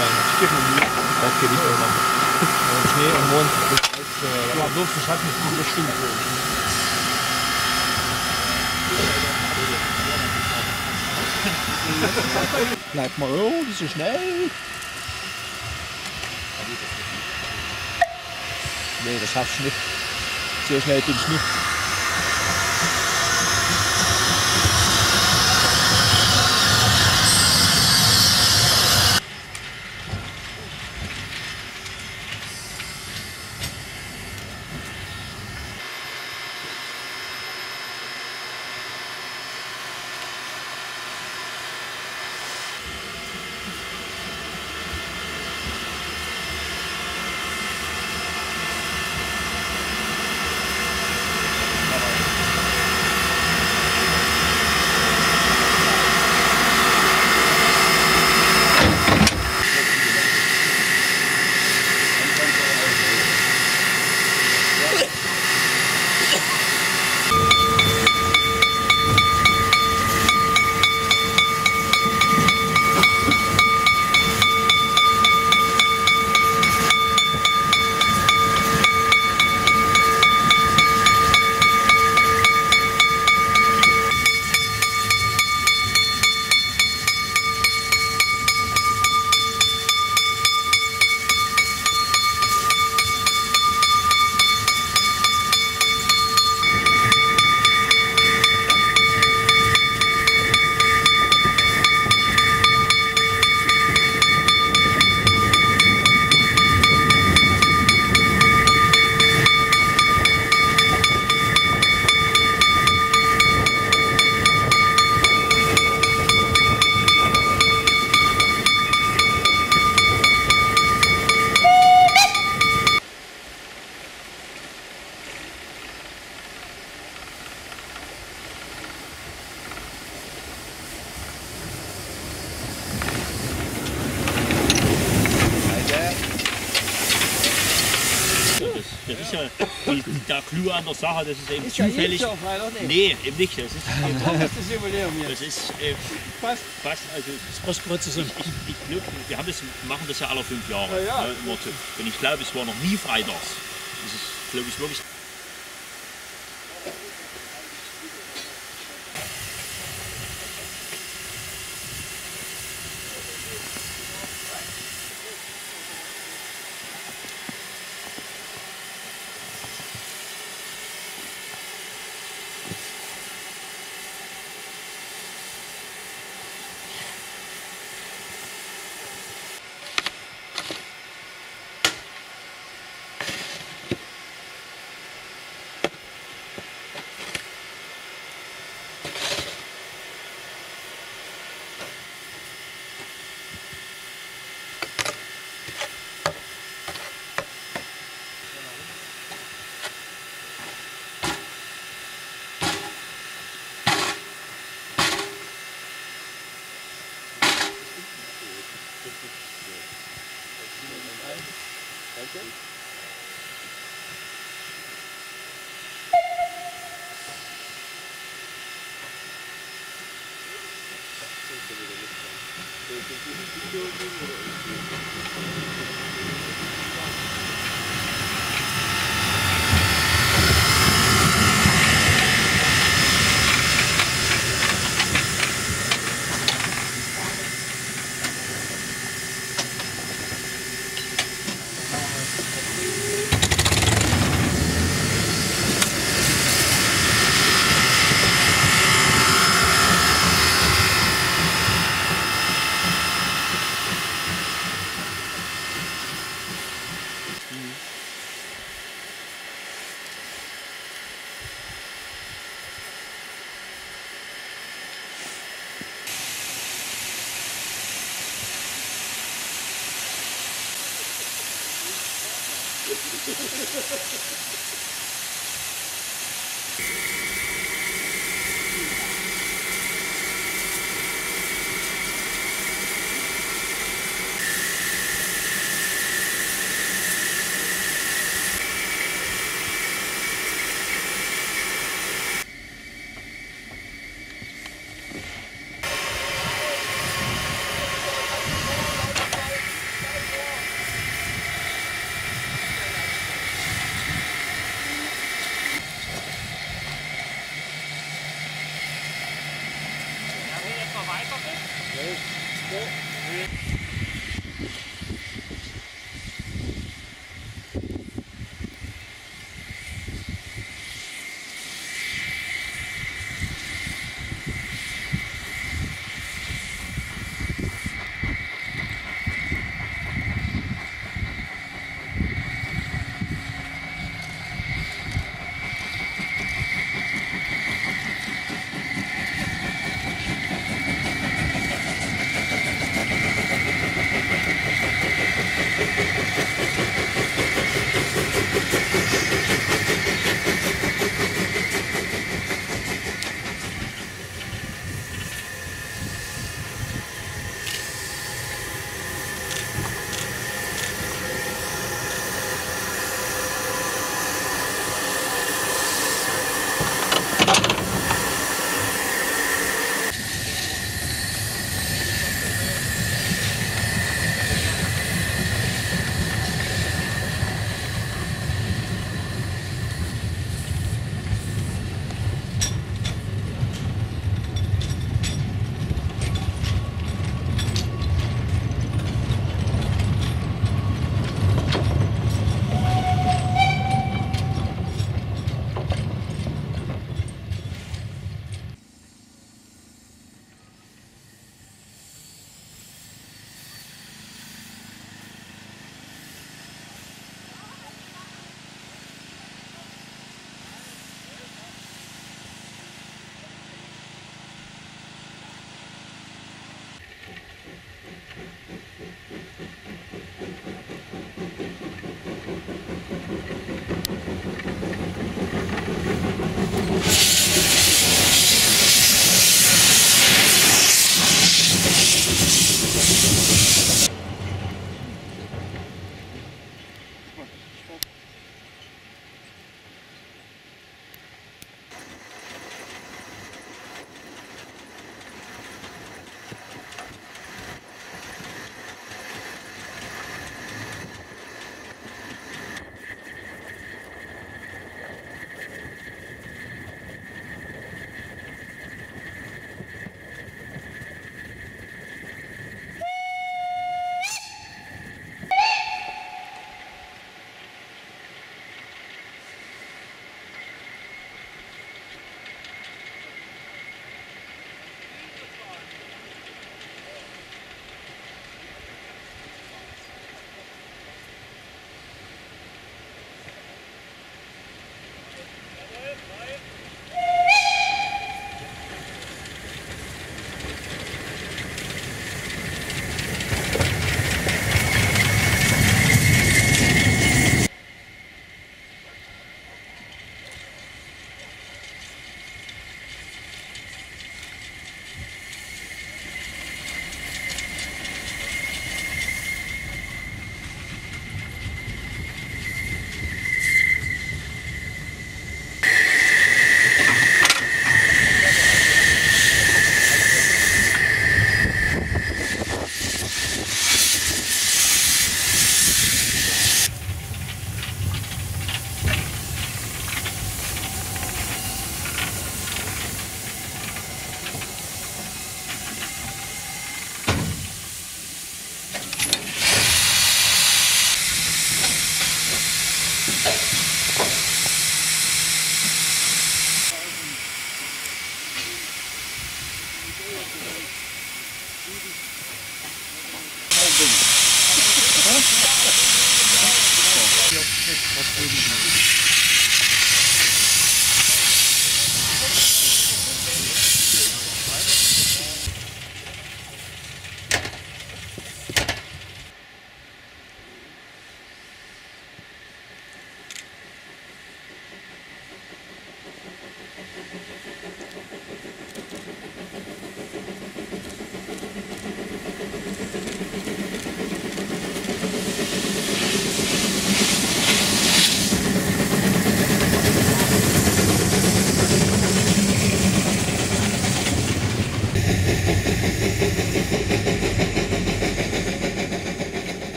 sein. Ich gebe mir Mühe. Das geht nicht immer. Schnee und Mond, das ist echt... Ja, bloß der Schatten ist gut, das stimmt. Bleib mal, oh, nicht so schnell. Nee, das schaffst du nicht. So schnell bin ich nicht. Das ist ja der Clou an der Sache, das ist eben zufällig. Nee, eben nicht. Das ist, das Jubiläum hier. das ist Fast. fast, also Brustkreuze sind. ich glaube, wir haben das, machen das ja alle 5 Jahre. Ja, ja. Und ich glaube, es war noch nie freitags. Das ist, glaube ich, wirklich.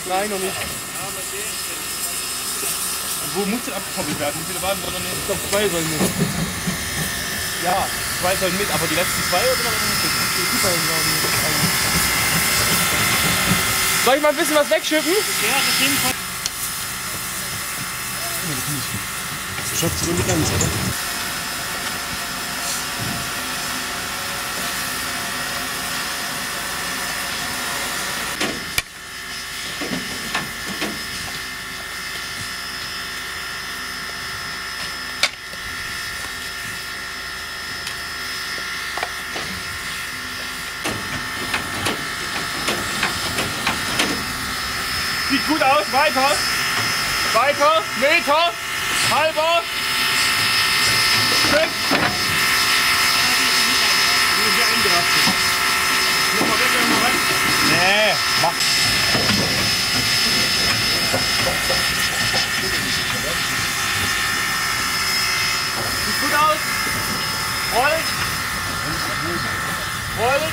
Nein, noch nicht. Wo muss denn abgekoppelt werden? Wie viele waren da noch nicht? Ich glaube 2 sollen mit. Ja, 2 sollen mit, aber die letzten 2 oder noch nicht? Soll ich mal ein bisschen was wegschippen? Ja, das sind von... Das schafft sogar nicht ganz, oder? Sieht gut aus, weiter. Weiter, Meter, halber. Stück. Die sind hier eingerastet. Muss mal weg, mal rein. Nee, mach. Sieht gut aus. Rollt. Rollt.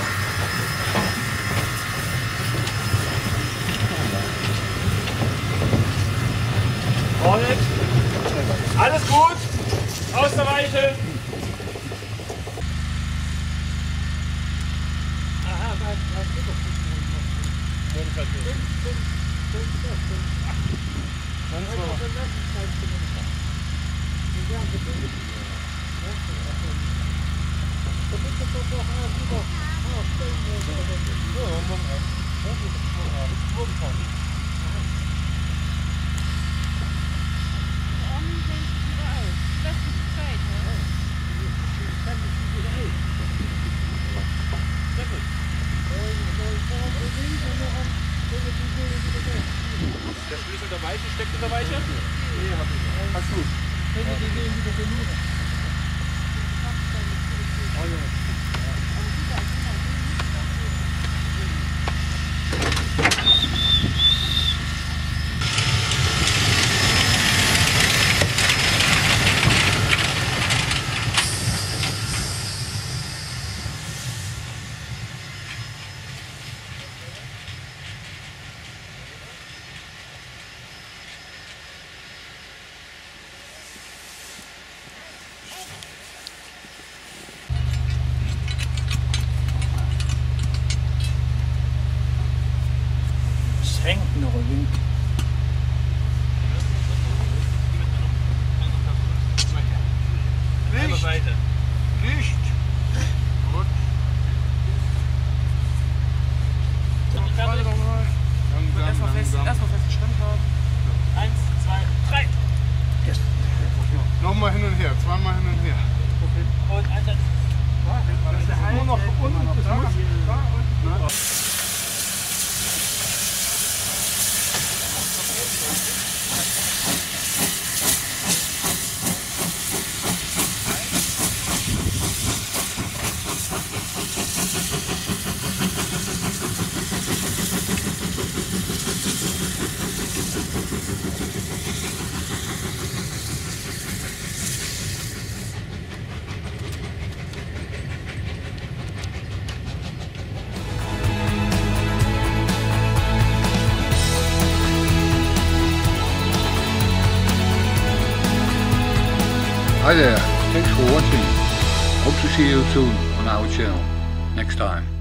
Rollt. Alles gut. Aus der Weiche. Der Schlüssel der Weiche, steckt in der Weiche? Nee, hab ich nicht. Hast du? Hängt noch ein Licht. Seite. Licht. Gut. Erstmal festgestanden haben. 1, 2, 3. Nochmal hin und her, zweimal hin und her. Und Einsatz. Nur noch unten. Da unten. Hi there, thanks for watching. Hope to see you soon on our channel. Next time.